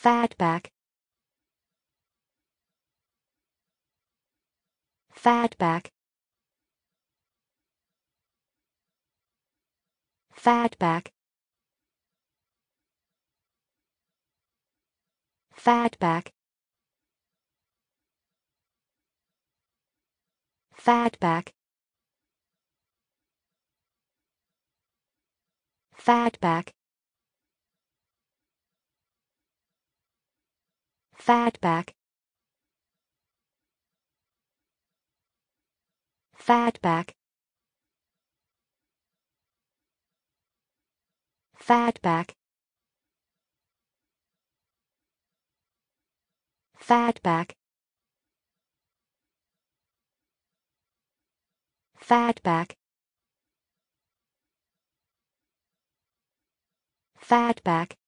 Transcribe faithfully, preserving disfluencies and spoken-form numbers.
Fatback. Fatback. Fatback. Fatback. Fatback. Fatback. Fatback. Fatback. Fatback. Fatback. Fatback. Fatback.